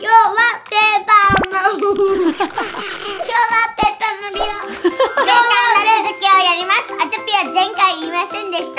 今日はペーパーの今日はペーパーの量前回の続きをやります。あちゃぴは前回言いませんでした。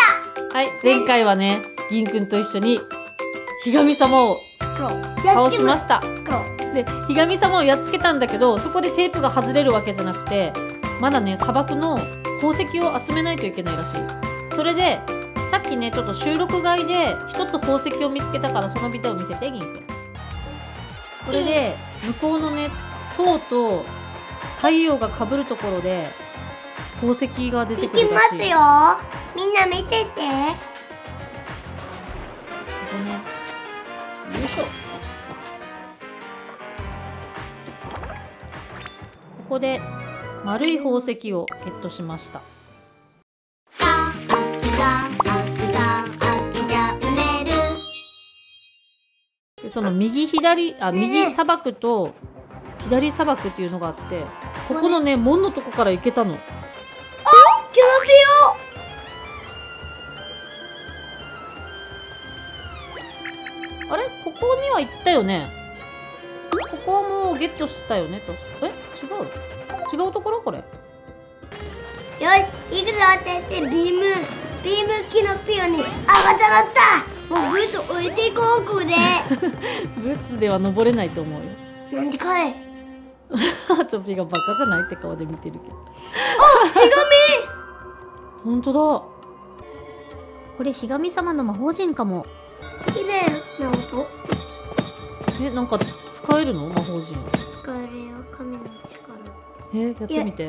はい、前回はね、銀くんと一緒にひがみ様を倒しました。で、ひがみ様をやっつけたんだけど、そこでテープが外れるわけじゃなくて、まだね、砂漠の宝石を集めないといけないらしい。それでさっきね、ちょっと収録外で一つ宝石を見つけたから、そのビデオ見せて、銀くん。これで向こうのね、塔と太陽がかぶるところで宝石が出てくるらしい。 行きますよ。みんな見てて。 ここね、よいしょ。ここで丸い宝石をゲットしました。で、その右砂漠と左砂漠っていうのがあって、ここのね、門のとこから行けたの。 あ、キノピオ。あれ、ここには行ったよね。ここはもうゲットしたよねと。違うところこれ。 よし、行くぞって言ってビームキノピオにまた乗った。もうブーツ置いていこう。ここでブーツでは登れないと思うよ。 なんでかい。 チョピがバカじゃないって顔で見てるけど。 あ、ひがみ。 本当だ。これひがみ様の魔法陣かも。 綺麗な音。 なんか使えるの？魔法陣。 使えるよ、神の力。 やってみて。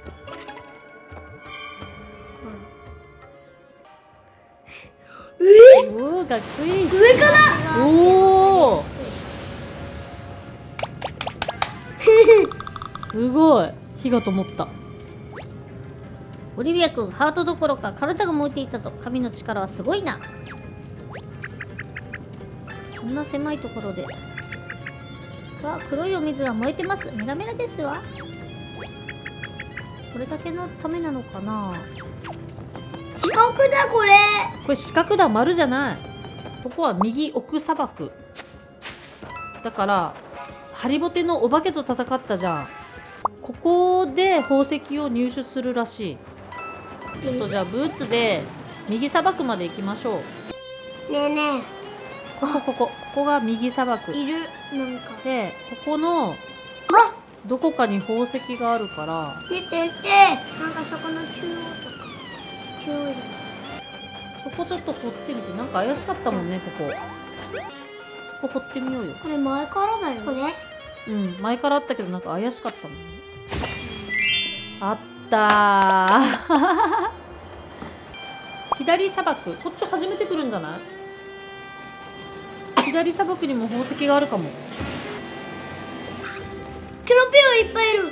おお、かっこいい。 上から。 おお。すごい。火が灯った。オリビア君、ハートどころか体が燃えていたぞ。神の力はすごいな。こんな狭いところで。わ、黒いお水が燃えてます。メラメラですわ。これだけのためなのかな。 四角だこれ。 これ四角だ、丸じゃない。ここは右奥砂漠だから、ハリボテのお化けと戦ったじゃん。ここで宝石を入手するらしい。ちょっとじゃあブーツで右砂漠まで行きましょう。 ねえねえ、 ここが右砂漠いる。なんかで、ここのどこかに宝石があるから、 出てて、なんかそこの中央とか中央じゃない。 そこちょっと掘ってみて。なんか怪しかったもんね、ここ。そこ掘ってみようよ。 これ前からだよ。これ前からあったけど、なんか怪しかったもんね。あったー。左砂漠、こっち初めて来るんじゃない？左砂漠にも宝石があるかも。 キノピオいっぱいいる。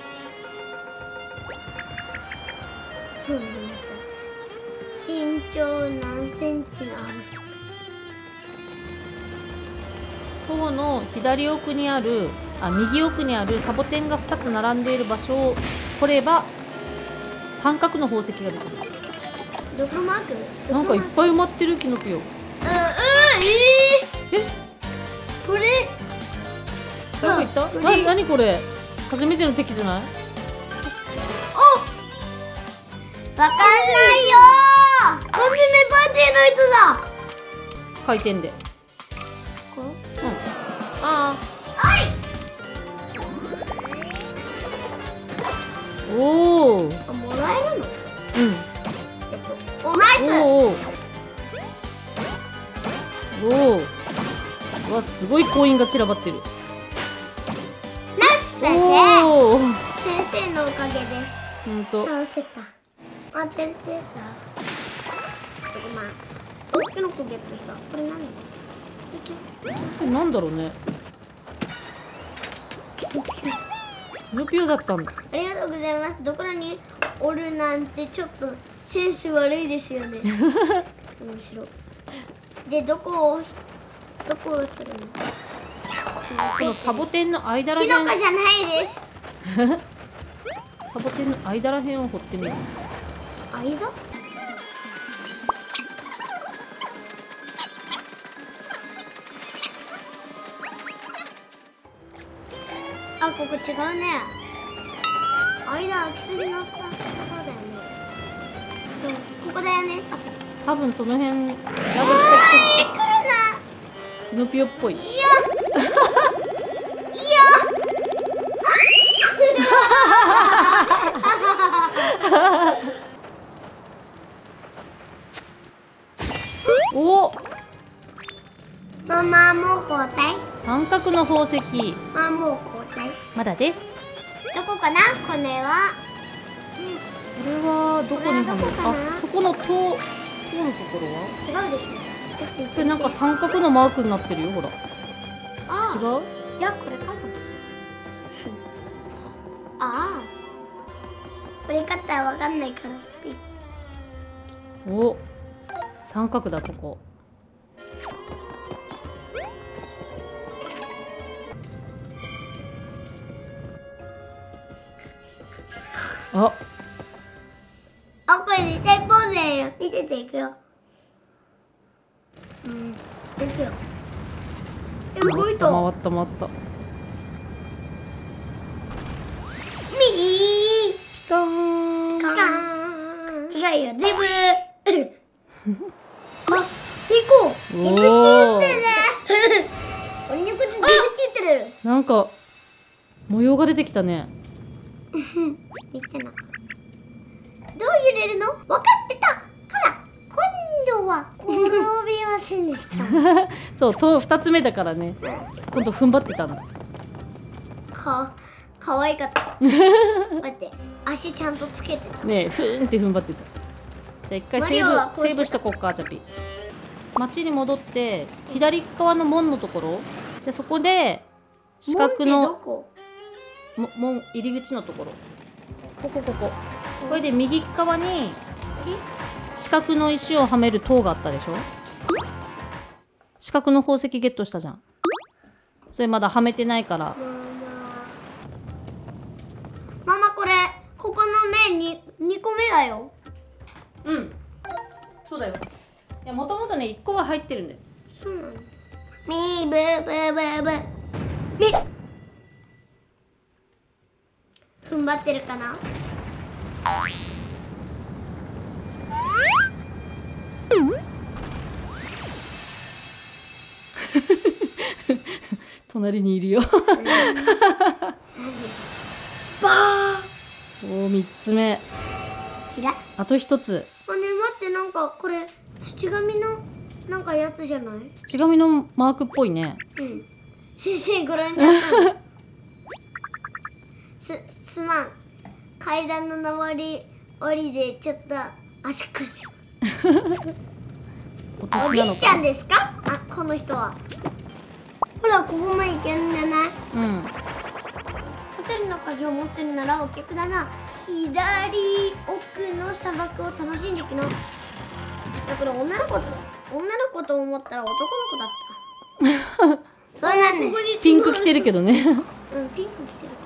そうなりました。身長何センチがある。 塔の左奥にある、右奥にあるサボテンが2つ並んでいる場所を掘れば三角の宝石が出てくる。 どこマーク？ なんかいっぱい埋まってる、キノピオ。 これどこ行った？何これ？初めての敵じゃない？ わかんないよー。缶詰パーティーの人だ。 回転で。おお。 もらえるの？ナイス。 うわ、すごいコインが散らばってる。 ナイス先生。先生のおかげで倒せた。当ててた。キノコゲットした。これ何？ これなんだろうね。キノピオだったんだ。 ありがとうございます。どこらにおるなんてちょっとセンス悪いですよね。面白い。で、どこをするの？ このサボテンの間らへん。 キノコじゃないです。 サボテンの間らへんを掘ってみる。 間？ ここ違うね。間空きすぎなかったそうだよね。でもここだよね。 多分その辺ラブ来るな。 キノピオっぽい。 いやお、 ママもう交代。 三角の宝石ママもう交代。 まだです。 どこかなこれは。 これはどこにはめる？ これはどこかなあ、そこの塔のところは？ 違うでしょ。 これなんか三角のマークになってるよ、ほら。 あ違う？ じゃあこれかな。ああ。これ買ったらわかんないから。 お、三角だここ。あ、 あ、これ絶対ポーズやよ。見てていくよ。うん、いくよ。動いた。 回った回った。 右。 ピカーン。 カーン。違うよ、デブ。あ、ピコ。デブって言ってる。俺のことデブって言ってる。 なんか模様が出てきたね。 見てなかった。どう揺れるの？分かってたから今度は転びませんでした。 そう、塔二つ目だからね。今度踏ん張ってたんだ。 かわいかった。待って足ちゃんとつけてた。 ねえ、ふーんって踏ん張ってた。じゃあ一回マリオはこうしてセーブしとこっか、チャピ。街に戻って左側の門のところで、そこで四角門ってどのこ？ 門入り口のところ、これで右側に四角の石をはめる塔があったでしょ。四角の宝石ゲットしたじゃん。それまだはめてないから。 ママこれここの面に2個目だよ。 うん、そうだよ。いや、もともとね1個は入ってるんだよ。 そうなの。みーブーブーブーブーみ踏ん張ってるかな。 隣にいるよ。 バーおお、3つ目。 ちら。 あと1つ。 あ、ね、待って、なんかこれ土紙のなんかやつじゃない？ 土紙のマークっぽいね。 うん。先生ご覧になったの？すまん。階段の上り下りでちょっと足くじ。 おお年なのじいちゃんか。 ですか？あ、この人は。ほら、ここまで行けるんじゃない？ うん。 ホテルの鍵を持ってるならお客だな。左奥の砂漠を楽しんでいくの。いや、これ女の子と思ったら男の子だった。そうなんね。 ピンク着てるけどね。 うん、ピンク着てる。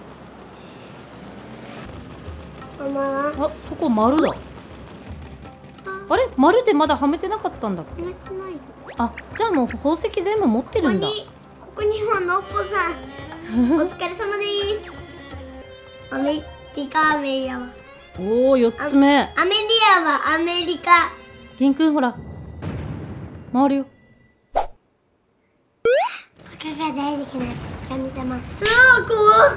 ママ。 あ、そこ丸だ。あれ、丸でまだはめてなかったんだっけ。 やってないよ。 あ、じゃあもう宝石全部持ってるんだ。 ここにはのっぽさん。お疲れ様です。アメリカは。 おお、4つ目。 アメリアはアメリカ。 銀くん、ほら回るよ。 バカが大好きなつかみ玉。うわー、怖っ。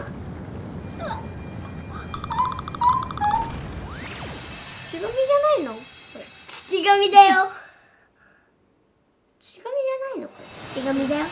土紙じゃないの？土紙だよ。土紙じゃないの？これ土紙だよ。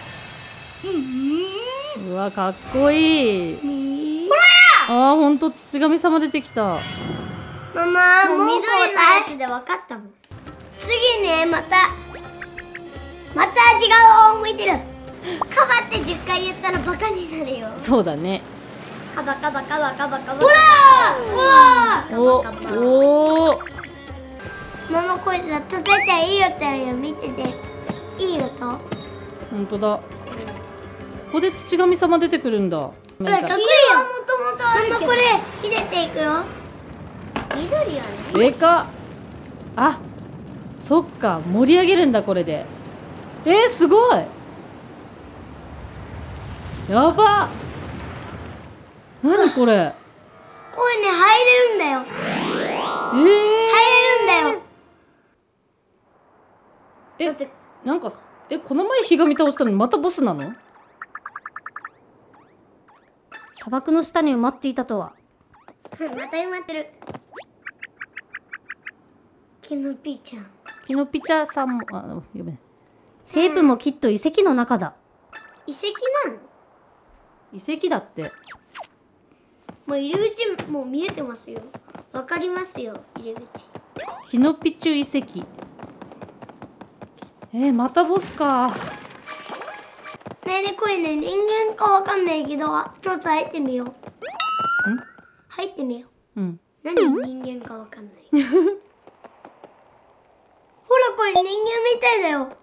うわ、かっこいい。 ほらあー、ほんと土神様出てきた。 ママ、もう緑のやつで分かったもん。次ね、また違う方向いてる。カバって10回言ったらバカになるよ。 そうだね。 カバカバカバカバカバ。ほらおお。 ママこれさ、叩いたらいい音よ。見てていい音。 ほんとだ。ここで土神様出てくるんだ。 ほら、隠れよ。もともとあるけど。ママこれ入れていくよ。緑やね。 でかっ。あ、そっか、盛り上げるんだこれで。すごい。やば。 何これ。 これね、入れるんだよ。入れるんだよ。だってなんかこの前ひがみ倒したのにまたボスなの？ 砂漠の下に埋まっていたとは。 また埋まってる。キノピちゃん。 キノピチャさんも読めない。 テープもきっと遺跡の中だ。 遺跡なの？ 遺跡だって。 もう入り口もう見えてますよ。わかりますよ、入り口。 キノピチュ遺跡。またボスか。 ねえねえ、これね、人間かわかんないけど、ちょっと入ってみよう。入ってみよう。 うん。 何人間かわかんない。ほら、これ人間みたいだよ。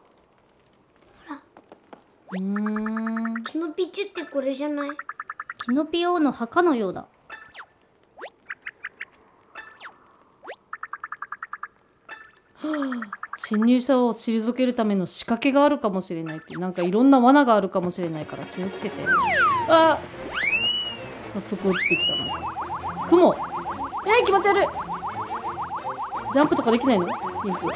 キノピチュってこれじゃない？ キノピオの墓のようだ。 侵入者を退けるための仕掛けがあるかもしれないって、なんかいろんな罠があるかもしれないから気をつけて。あー、早速落ちてきたな。雲。気持ち悪い。ジャンプとかできないの？ピンク。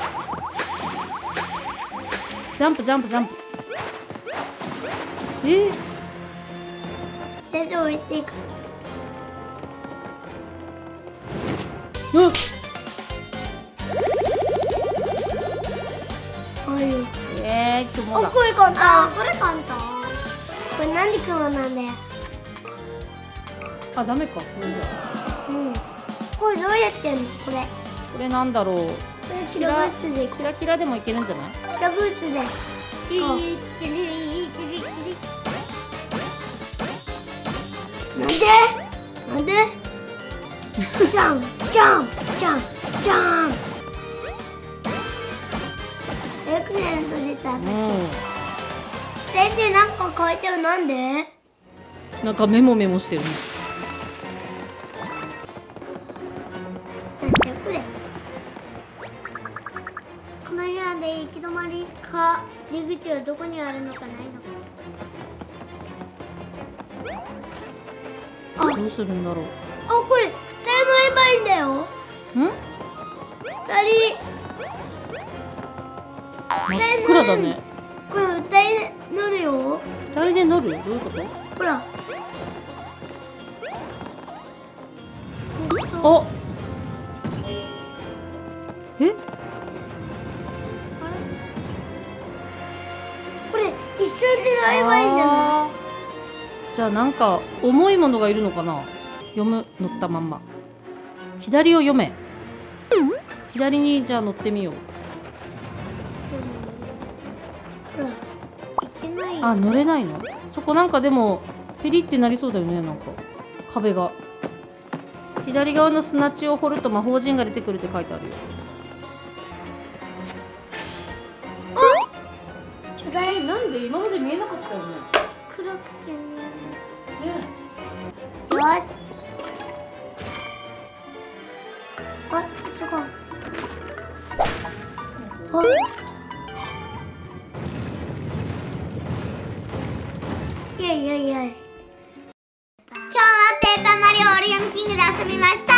ジャンプジャンプジャンプ。 全然置いていく。 雲だ。 これ簡単。これ簡単。これなんで雲なんだよ。 ダメか。これじゃ。 これどうやってんの？これなんだろう。 これキラブーツで。 キラキラでもいけるんじゃない？ キラブーツで。なんでジャンジャンジャンジャン。よくねると出たんだけど。先生なんか書いてる。なんで？ なんかメモメモしてるね。 なんだよこれ。この部屋で行き止まりか出口はどこにあるのかないのか。 どうするんだろう。 これ2人乗ればいいんだよ。2人。 真っ暗だね。 これ2人で乗るよ。 2人で乗る？どういうこと？ ほら。 あ。 これ一緒に乗ればいいんじゃない？ じゃあなんか重いものがいるのかな。乗ったまんま左を読め。左にじゃあ乗ってみよう。 ほら、行けない。 乗れないの？そこなんかでもペリってなりそうだよね。なんか壁が。左側の砂地を掘ると魔法陣が出てくるって書いてあるよ。 巨大。 なんで今まで見えなかったよね。 暗くて見えない。 ね。 よし。そこ。イエイイエイイエイ。今日はペーパーマリオオリオンキングで遊びました。